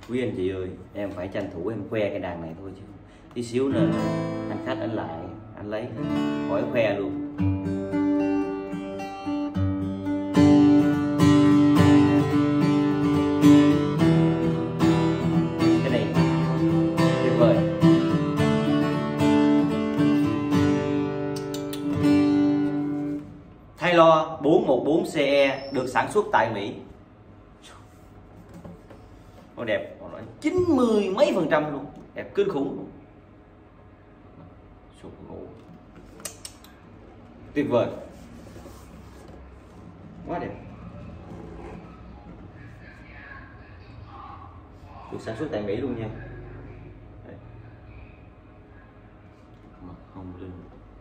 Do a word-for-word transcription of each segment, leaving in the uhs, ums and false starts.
Quý anh chị ơi, em phải tranh thủ em khoe cái đàn này thôi chứ tí xíu nữa anh khách anh lại anh lấy khỏi khoe luôn. Cái này tuyệt vời. Taylor bốn một bốn xê e được sản xuất tại Mỹ. Nó đẹp, nó nói chín mươi mấy phần trăm luôn, đẹp kinh khủng luôn. Tuyệt vời, quá đẹp. Được sản xuất tại Mỹ luôn nha. Đây. Mặt hồng linh,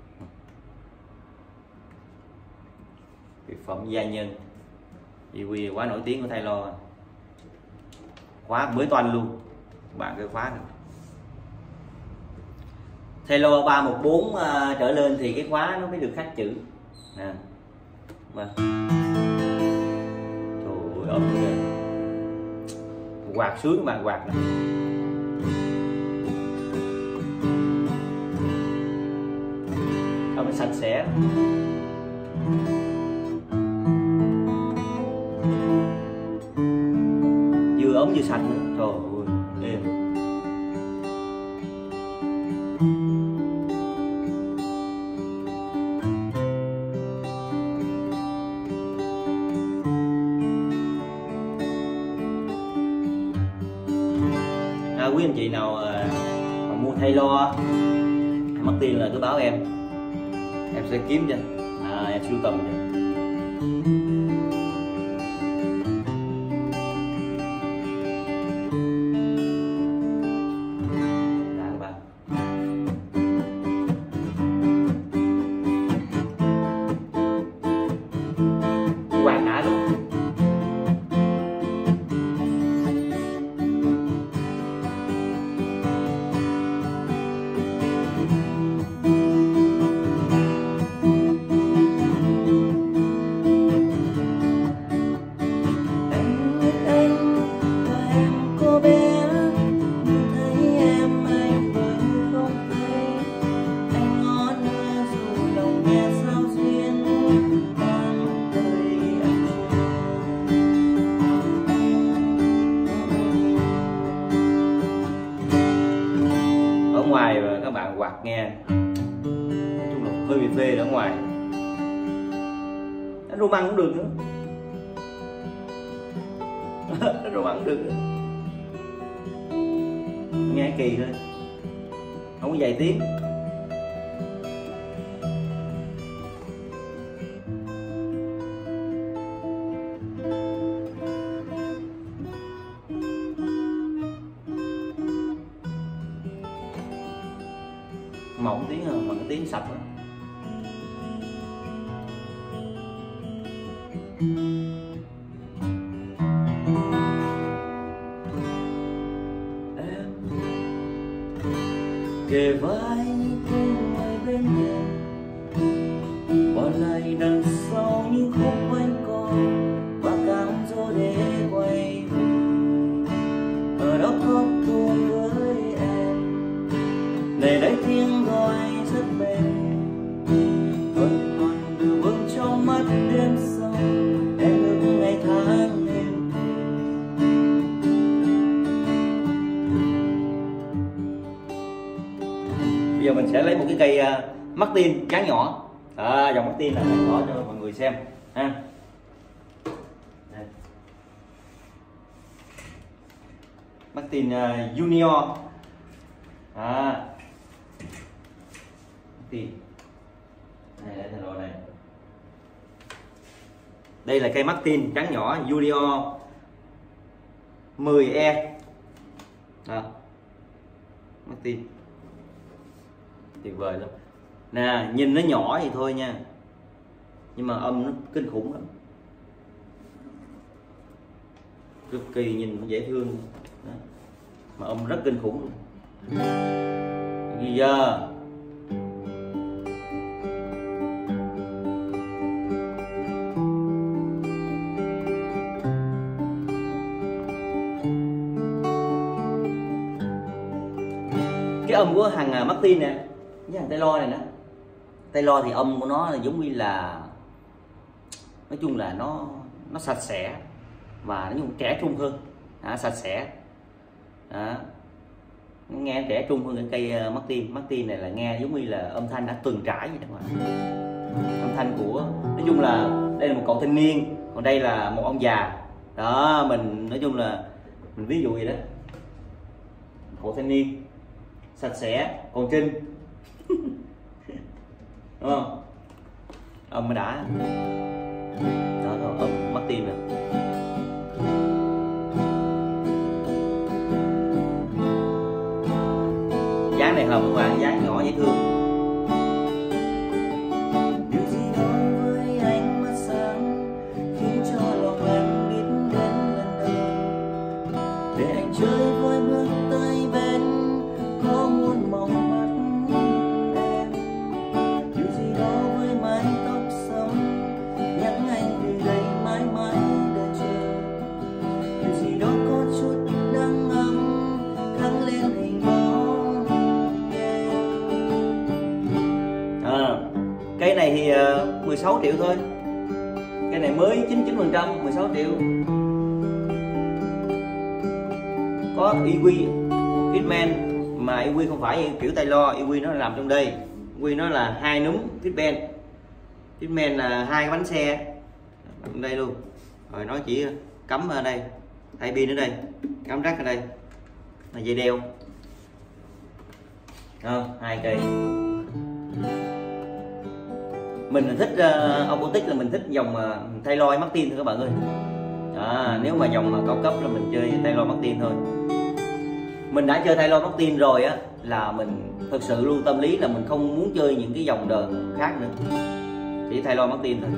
thực phẩm gia nhân, i quy quá nổi tiếng của Taylor. Khóa mới toanh luôn, bạn cái khóa này. Taylor ba một bốn uh, trở lên thì cái khóa nó mới được khắc chữ nè. Vâng. Trời ơi, ấm kìa. Quạt sướng các bạn, quạt này. Nó sạch sẽ. Vừa ống vừa sạch nữa. Trời ơi, êm. À, quý anh chị nào à, mà mua Taylor mất tiền là cứ báo em, em sẽ kiếm cho, à, em sưu tầm cho. Quạt đã luôn. Ngoài và các bạn quạt nghe nói chung là hơi bị phê ở ngoài, nó rô măng cũng được nữa. Nó rô măng cũng được nữa. Nghe kỳ thôi, không có vài tiếng. Mỏng tiếng hơn mà cái tiếng sạch đó. Em kề vai cùng ngoài bên nhà, bỏ lại đằng sau những khúc quanh co và cám dỗ để quay về. Ở đó có tôi với em, này đây tiếng gọi rất mềm, vẫn còn đưa bước trong mắt đêm sâu, em ước ngày tháng đêm. Bây giờ mình sẽ lấy một cái cây uh, Martin dáng nhỏ, à, dòng Martin là nhỏ cho mọi người xem ha. Đây. Martin uh, Junior, à, Martin này, đây, này, này. Đây là cây Martin trắng nhỏ Junior mười E, à, Martin tuyệt vời lắm nè. Nhìn nó nhỏ thì thôi nha, nhưng mà âm nó kinh khủng lắm, cực kỳ nhìn nó dễ thương. Đó. Mà âm rất kinh khủng. Gì giờ cái âm của thằng Martin nè với thằng Taylor này nè. Taylor thì âm của nó là giống như là, nói chung là nó nó sạch sẽ và nó cũng trẻ trung hơn, à, sạch sẽ, à, nghe trẻ trung hơn cái cây Martin. Martin này là nghe giống như là âm thanh đã từng trải vậy đó mà. Âm thanh của, nói chung là đây là một cậu thanh niên, còn đây là một ông già đó. Mình nói chung là mình ví dụ vậy đó, cậu thanh niên sạch sẽ còn trinh đúng không? Âm mới đã đó, đó âm Martin rồi. Dáng này hợp các bạn, dáng nhỏ dễ thương. Điều gì đó với ánh mắt sáng khiến cho lòng anh biết đến lần đầu, để anh chơi với bước tay bên có muốn mong mắt em. Điều gì đó với mái tóc sẫm nhắc anh từ đây mãi mãi đợi chờ. Điều gì đó có chút nắng ấm gắn lên hình bóng em. À, cây này thì uh, mười sáu triệu thôi. Cây này mới chín mươi chín phần trăm, mười sáu triệu. Có i quy Fitman mà i quy không phải kiểu Taylor, i quy nó làm trong đây. i quy nó là hai núm Fitman. Fitman là hai cái bánh xe trong đây luôn. Rồi nó chỉ cắm ở đây, thay pin ở đây, cắm rắc ở đây, là dây đeo. Đó, hai cây. Mình thích uh, Aquatic là mình thích dòng uh, Taylor Martin thôi các bạn ơi. À, nếu mà dòng uh, cao cấp là mình chơi Taylor Martin thôi. Mình đã chơi Taylor Martin rồi á là mình thực sự luôn tâm lý là mình không muốn chơi những cái dòng đờn khác nữa, chỉ Taylor Martin thôi.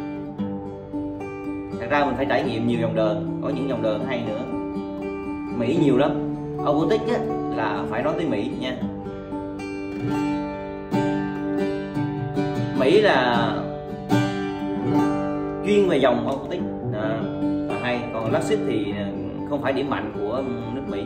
Thật ra mình phải trải nghiệm nhiều dòng đờn, có những dòng đờn hay nữa. Mỹ nhiều lắm. Aquatic á là phải nói tới Mỹ nha. Mỹ là chuyên về dòng Aquatic à, là hay, còn Luxit thì không phải điểm mạnh của nước Mỹ.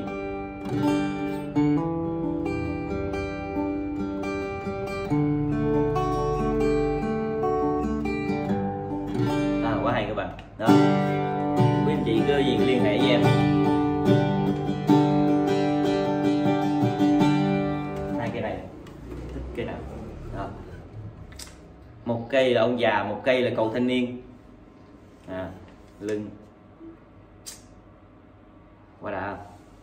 À, quá hay các bạn đó. Quý anh chị cứ gì liên hệ với em. Hai cây này thích cây nào đó. Một cây là ông già, một cây là cậu thanh niên. À, lưng quá đã.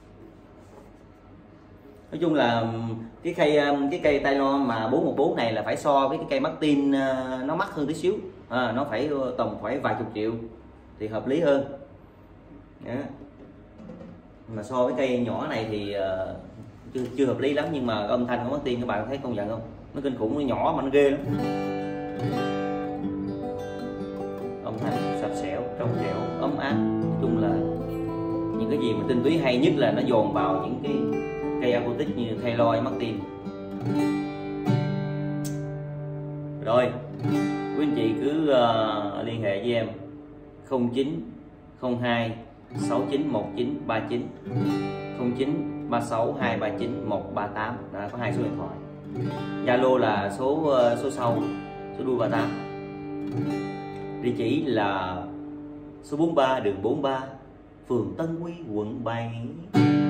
Nói chung là cái cây cái cây Taylor mà bốn một bốn này là phải so với cái cây Martin, nó mắc hơn tí xíu, à, nó phải tầm phải vài chục triệu thì hợp lý hơn. Đó. Mà so với cây nhỏ này thì uh, chưa chưa hợp lý lắm, nhưng mà âm thanh của Martin các bạn thấy công nhận không? Nó kinh khủng, nó nhỏ mà nó ghê lắm. Âm thanh sạch sẻo, trong trẻo, ấm áp. Nói chung là những cái gì mà tinh túy hay nhất là nó dồn vào những cái cây Aquatic như Taylor Martin. Rồi quý anh chị cứ uh, liên hệ với em không chín không hai sáu chín một chín ba chín, không chín ba sáu hai ba chín một ba tám. Đó, có hai số điện thoại. Zalo là số uh, số sau, số đuôi ba tám. Địa chỉ là số bốn mươi ba đường bốn mươi ba, phường Tân Quy, quận bảy.